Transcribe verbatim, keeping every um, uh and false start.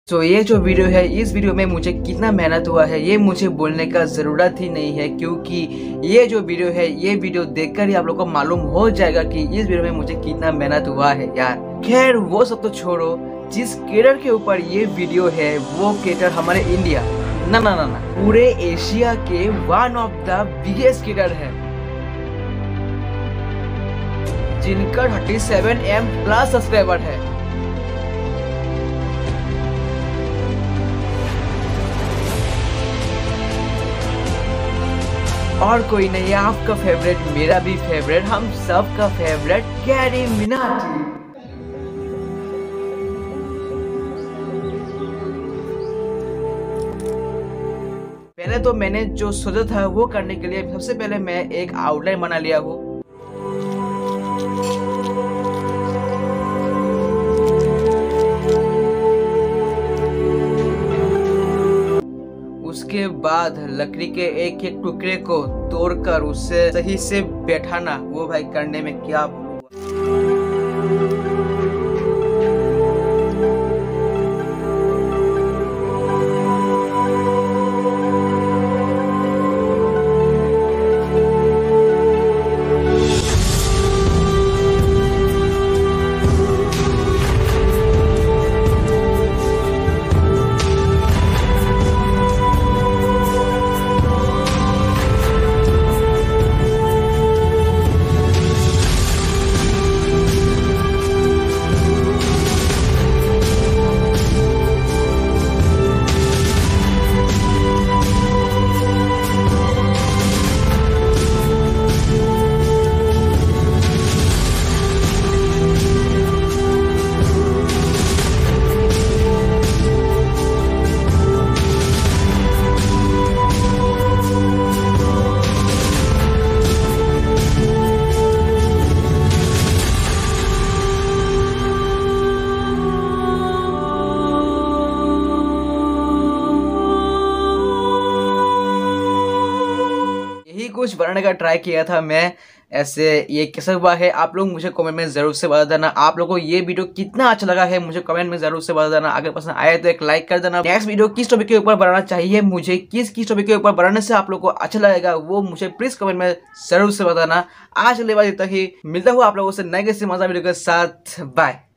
तो ये जो वीडियो है, इस वीडियो में मुझे कितना मेहनत हुआ है ये मुझे बोलने का ज़रूरत ही नहीं है, क्योंकि ये जो वीडियो है ये वीडियो देखकर ही आप लोगों को मालूम हो जाएगा कि इस वीडियो में मुझे कितना मेहनत हुआ है यार। खैर वो सब तो छोड़ो, जिस क्रिएटर के ऊपर ये वीडियो है वो क्रिएटर हमारे इंडिया ना ना ना ना पूरे एशिया के one of the biggest creator है, जिनका thirty seven M plus subscriber है। और कोई नहीं, आपका फेवरेट, मेरा भी फेवरेट, हम सब का फेवरेट गैरी मिनाटी। पहले तो मैंने जो सोचा था वो करने के लिए सबसे पहले मैं एक आउटलाइन बना लिया हूँ। उसके बाद लकड़ी के एक एक टुकड़े को तोड़कर उसे सही से बैठाना, वो भाई करने में क्या कुछ बनाने का ट्राई किया था मैं। ऐसे ये कैसा हुआ है आप लोग मुझे कमेंट में जरूर से बता देना। आप लोगों को ये वीडियो कितना अच्छा लगा है मुझे कमेंट में जरूर से बता देना। अगर पसंद आए तो एक लाइक कर देना। नेक्स्ट वीडियो किस टॉपिक के ऊपर बनाना चाहिए मुझे, किस किस टॉपिक के ऊपर बनाने से आप लोग को अच्छा लगेगा वो मुझे प्लीज कमेंट में जरूर से बताना। आज के लिए बात इतना ही, मिलता हूँ आप लोगों से नए किसी मजा वीडियो के साथ। बाय।